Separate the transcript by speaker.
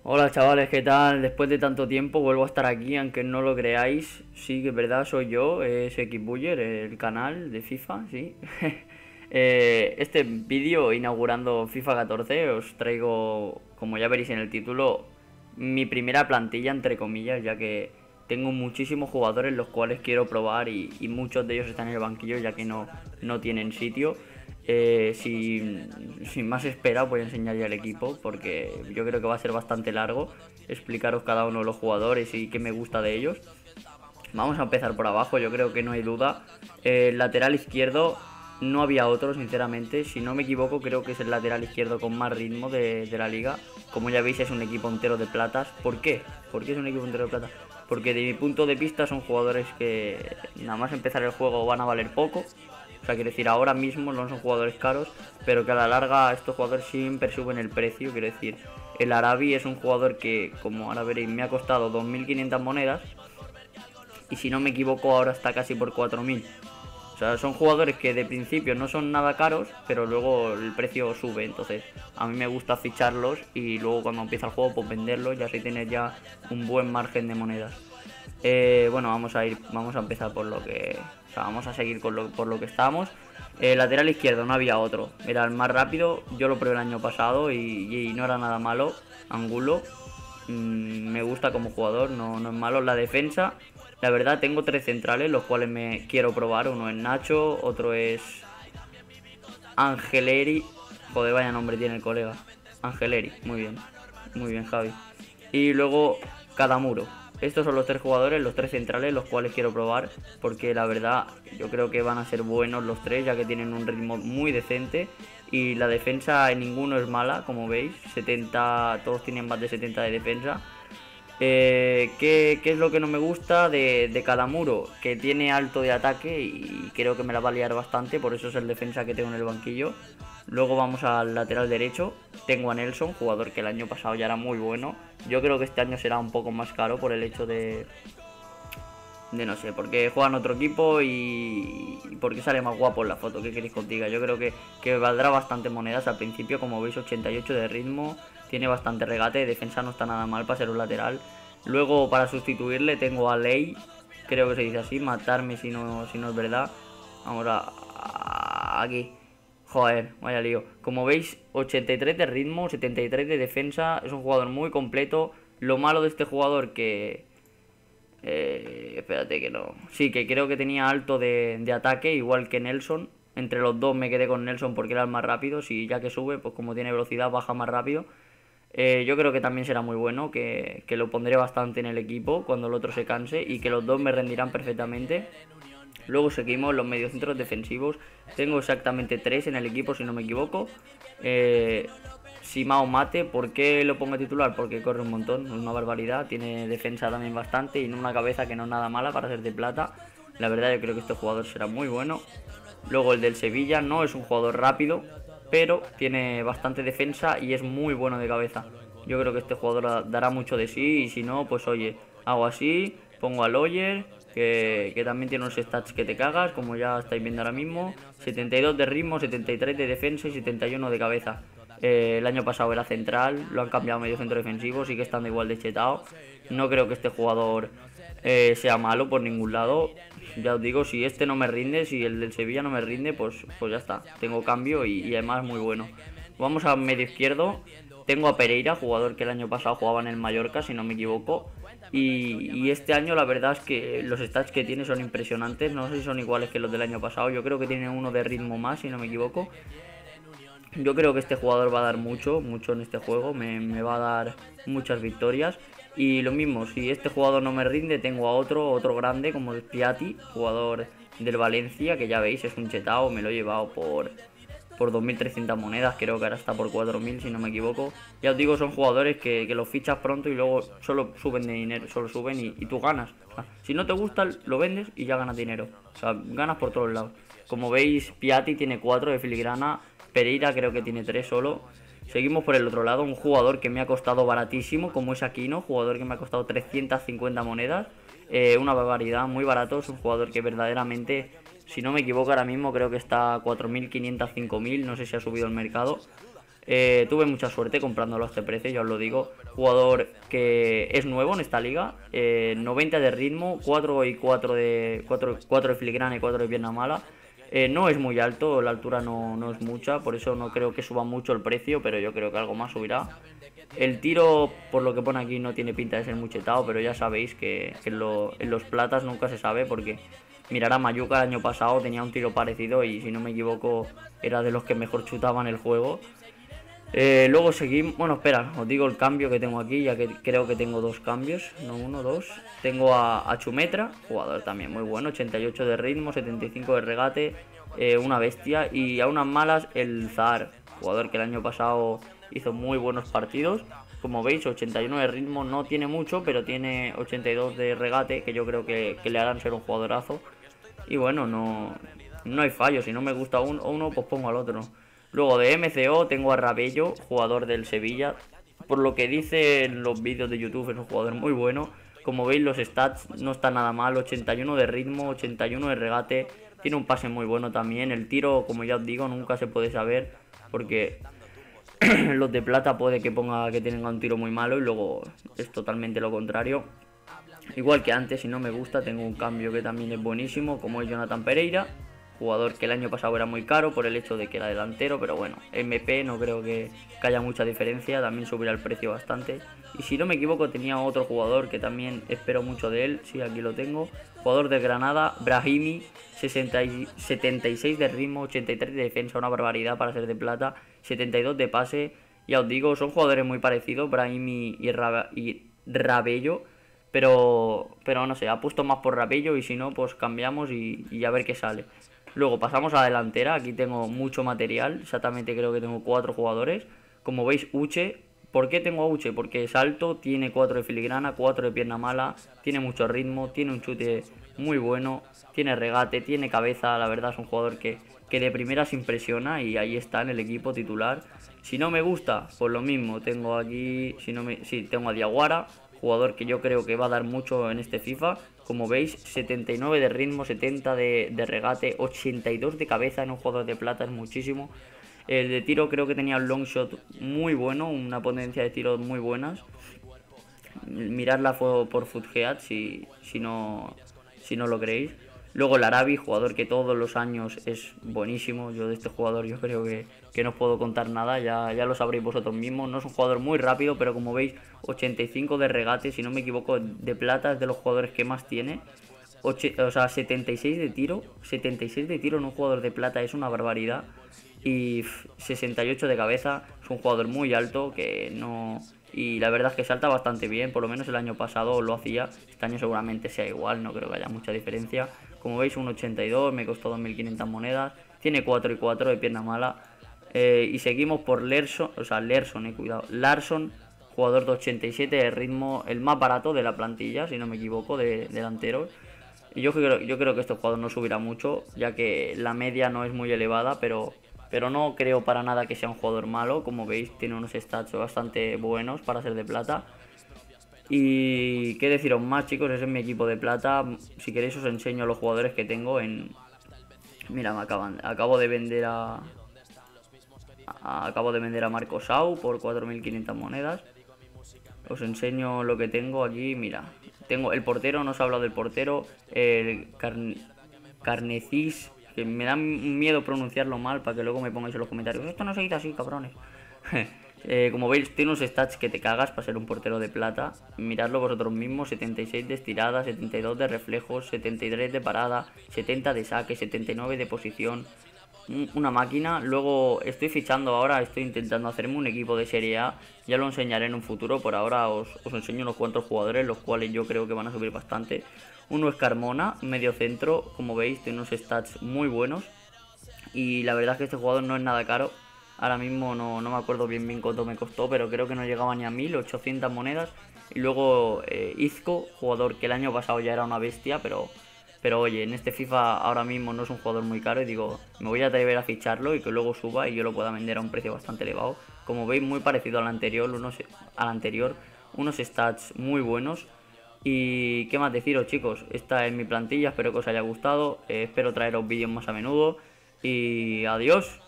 Speaker 1: Hola chavales, ¿qué tal? Después de tanto tiempo vuelvo a estar aquí, aunque no lo creáis. Sí, que es verdad, soy yo, es Xbuller, el canal de FIFA, sí. Este vídeo inaugurando FIFA 14 os traigo, como ya veréis en el título, mi primera plantilla, entre comillas, ya que tengo muchísimos jugadores los cuales quiero probar y muchos de ellos están en el banquillo ya que no tienen sitio. Sin más espera voy a enseñar ya el equipo porque yo creo que va a ser bastante largo explicaros cada uno de los jugadores y qué me gusta de ellos. Vamos a empezar por abajo, yo creo que no hay duda. Lateral izquierdo no había otro, sinceramente. Si no me equivoco, creo que es el lateral izquierdo con más ritmo de la liga. Como ya veis, es un equipo entero de platas. ¿Por qué? ¿Por qué es un equipo entero de plata? Porque de mi punto de vista son jugadores que nada más empezar el juego van a valer poco. O sea, quiero decir, ahora mismo no son jugadores caros, pero que a la larga estos jugadores siempre suben el precio. Quiero decir, el Arabi es un jugador que, como ahora veréis, me ha costado 2.500 monedas y si no me equivoco ahora está casi por 4.000. O sea, son jugadores que de principio no son nada caros, pero luego el precio sube. Entonces, a mí me gusta ficharlos y luego cuando empieza el juego, pues venderlos y así tener ya un buen margen de monedas. Bueno, vamos a empezar por lo que, o sea, vamos a seguir por lo que estamos. Lateral izquierdo no había otro, era el más rápido. Yo lo probé el año pasado y no era nada malo. Angulo, me gusta como jugador, no es malo. La defensa, la verdad, tengo tres centrales, los cuales me quiero probar. Uno es Nacho, otro es Angeleri. Joder, vaya nombre tiene el colega. Angeleri, muy bien, Javi. Y luego Cadamuro. Estos son los tres jugadores, los tres centrales, los cuales quiero probar. Porque la verdad, yo creo que van a ser buenos los tres, ya que tienen un ritmo muy decente. Y la defensa en ninguno es mala, como veis. 70, todos tienen más de 70 de defensa. ¿Qué es lo que no me gusta de Cadamuro? Que tiene alto de ataque y creo que me la va a liar bastante, por eso es el defensa que tengo en el banquillo. Luego vamos al lateral derecho, tengo a Nelson, jugador que el año pasado ya era muy bueno. Yo creo que este año será un poco más caro por el hecho de no sé, porque juegan otro equipo y porque sale más guapo en la foto, ¿qué queréis que os diga? Yo creo que valdrá bastante monedas al principio, como veis 88 de ritmo, tiene bastante regate, defensa no está nada mal para ser un lateral. Luego para sustituirle tengo a Ley, creo que se dice así, matarme si no es verdad. Vamos aquí. Joder, vaya lío. Como veis, 83 de ritmo, 73 de defensa, es un jugador muy completo. Lo malo de este jugador espérate que no. Sí, que creo que tenía alto de ataque, igual que Nelson. Entre los dos me quedé con Nelson porque era el más rápido. Si ya que sube, pues como tiene velocidad, baja más rápido. Yo creo que también será muy bueno, que lo pondré bastante en el equipo cuando el otro se canse y que los dos me rendirán perfectamente. Luego seguimos los mediocentros defensivos. Tengo exactamente tres en el equipo, si no me equivoco. Simao Mate, ¿por qué lo pongo titular? Porque corre un montón, es una barbaridad. Tiene defensa también bastante y en una cabeza que no es nada mala para ser de plata. La verdad, yo creo que este jugador será muy bueno. Luego el del Sevilla no es un jugador rápido, pero tiene bastante defensa y es muy bueno de cabeza. Yo creo que este jugador dará mucho de sí y si no, pues oye, hago así, pongo a Loyer, que también tiene unos stats que te cagas, como ya estáis viendo ahora mismo. 72 de ritmo, 73 de defensa y 71 de cabeza. El año pasado era central, lo han cambiado a medio centro defensivo, sigue estando igual de chetado. No creo que este jugador sea malo por ningún lado. Ya os digo, si este no me rinde, si el del Sevilla no me rinde, pues ya está. Tengo cambio y además muy bueno. Vamos a medio izquierdo. Tengo a Pereira, jugador que el año pasado jugaba en el Mallorca, si no me equivoco. Y este año la verdad es que los stats que tiene son impresionantes. No sé si son iguales que los del año pasado. Yo creo que tiene uno de ritmo más, si no me equivoco. Yo creo que este jugador va a dar mucho en este juego. Me va a dar muchas victorias. Y lo mismo, si este jugador no me rinde, tengo a otro grande como el Piatti, jugador del Valencia, que ya veis es un chetao, me lo he llevado por 2.300 monedas, creo que ahora está por 4.000 si no me equivoco. Ya os digo, son jugadores que los fichas pronto y luego solo suben de dinero, solo suben y tú ganas. O sea, si no te gusta, lo vendes y ya ganas dinero. O sea, ganas por todos lados. Como veis, Piatti tiene 4 de filigrana, Pereira creo que tiene 3 solo. Seguimos por el otro lado, un jugador que me ha costado baratísimo, como es Aquino, jugador que me ha costado 350 monedas. Una barbaridad, muy barato, es un jugador que verdaderamente, si no me equivoco ahora mismo, creo que está a 4.500, 5.000, no sé si ha subido el mercado. Tuve mucha suerte comprándolo a este precio, ya os lo digo. Jugador que es nuevo en esta liga, 90 de ritmo, 4 y 4 de 4 de filigrana y 4 de pierna mala. No es muy alto, la altura no es mucha, por eso no creo que suba mucho el precio, pero yo creo que algo más subirá. El tiro, por lo que pone aquí, no tiene pinta de ser muy chetado, pero ya sabéis que en los platas nunca se sabe, porque mirar a Mayuka el año pasado tenía un tiro parecido y si no me equivoco era de los que mejor chutaban el juego. Luego seguimos, bueno, espera, os digo el cambio que tengo aquí, ya que creo que tengo dos cambios, no uno, dos. Tengo a Chumetra, jugador también muy bueno, 88 de ritmo, 75 de regate, una bestia. Y a unas malas el Zahar, jugador que el año pasado hizo muy buenos partidos. Como veis, 81 de ritmo, no tiene mucho, pero tiene 82 de regate, que yo creo que le harán ser un jugadorazo. Y bueno, no hay fallo, si no me gusta uno, pues pongo al otro. Luego de MCO tengo a Rabello, jugador del Sevilla. Por lo que dice en los vídeos de YouTube, es un jugador muy bueno. Como veis, los stats no están nada mal, 81 de ritmo, 81 de regate. Tiene un pase muy bueno también. El tiro, como ya os digo, nunca se puede saber, porque los de plata puede que ponga que tengan un tiro muy malo y luego es totalmente lo contrario. Igual que antes, si no me gusta, tengo un cambio que también es buenísimo, como es Jonathan Pereira, jugador que el año pasado era muy caro por el hecho de que era delantero, pero bueno, MP no creo que haya mucha diferencia, también subirá el precio bastante. Y si no me equivoco tenía otro jugador que también espero mucho de él, sí, aquí lo tengo, jugador de Granada, Brahimi, 76 de ritmo, 83 de defensa, una barbaridad para ser de plata, 72 de pase. Ya os digo, son jugadores muy parecidos, Brahimi y Rabello, pero no sé, apuesto más por Rabello y si no, pues cambiamos y a ver qué sale. Luego pasamos a la delantera, aquí tengo mucho material, exactamente creo que tengo 4 jugadores. Como veis, Uche. ¿Por qué tengo a Uche? Porque es alto, tiene 4 de filigrana, 4 de pierna mala, tiene mucho ritmo, tiene un chute muy bueno, tiene regate, tiene cabeza, la verdad es un jugador que de primeras impresiona y ahí está en el equipo titular. Si no me gusta, pues lo mismo, tengo aquí, tengo a Diaguara, jugador que yo creo que va a dar mucho en este FIFA. Como veis, 79 de ritmo, 70 de regate, 82 de cabeza en un jugador de plata, es muchísimo. El de tiro creo que tenía un long shot muy bueno, una potencia de tiro muy buenas. Miradla por Footgeat si no lo creéis. Luego el Arabi, jugador que todos los años es buenísimo. Yo de este jugador yo creo que no os puedo contar nada, ya lo sabréis vosotros mismos. No es un jugador muy rápido, pero como veis, 85 de regate, si no me equivoco, de plata es de los jugadores que más tiene. O sea, 76 de tiro, 76 de tiro en un jugador de plata es una barbaridad. Y 68 de cabeza, es un jugador muy alto que no... Y la verdad es que salta bastante bien, por lo menos el año pasado lo hacía, este año seguramente sea igual, no creo que haya mucha diferencia. Como veis, un 82, me costó 2500 monedas, tiene 4 y 4 de pierna mala. Y seguimos por Larsson, jugador de 87 de ritmo, el más barato de la plantilla, si no me equivoco, de delanteros. Y yo creo que este jugador no subirá mucho, ya que la media no es muy elevada, pero no creo para nada que sea un jugador malo. Como veis, tiene unos stats bastante buenos para ser de plata. Y qué deciros más, chicos, ese es mi equipo de plata. Si queréis os enseño los jugadores que tengo en... Mira, acabo de vender a Marco Sau por 4500 monedas. Os enseño lo que tengo aquí, mira. Tengo el portero, no os he hablado del portero, el Carnecis, que me da miedo pronunciarlo mal para que luego me pongáis en los comentarios. Esto no se dice así, cabrones. Como veis, tiene unos stats que te cagas para ser un portero de plata. Miradlo vosotros mismos, 76 de estirada, 72 de reflejos, 73 de parada, 70 de saque, 79 de posición. Una máquina. Luego estoy fichando ahora, estoy intentando hacerme un equipo de Serie A. Ya lo enseñaré en un futuro. Por ahora os enseño unos cuantos jugadores, los cuales yo creo que van a subir bastante. Uno es Carmona, medio centro. Como veis, tiene unos stats muy buenos. Y la verdad es que este jugador no es nada caro. Ahora mismo no me acuerdo bien cuánto me costó, pero creo que no llegaba ni a 1800 monedas. Y luego Izco, jugador que el año pasado ya era una bestia, pero oye, en este FIFA ahora mismo no es un jugador muy caro y digo, me voy a atrever a ficharlo y que luego suba y yo lo pueda vender a un precio bastante elevado. Como veis, muy parecido al anterior, unos stats muy buenos. Y qué más deciros, chicos, esta es mi plantilla, espero que os haya gustado, espero traeros vídeos más a menudo y adiós.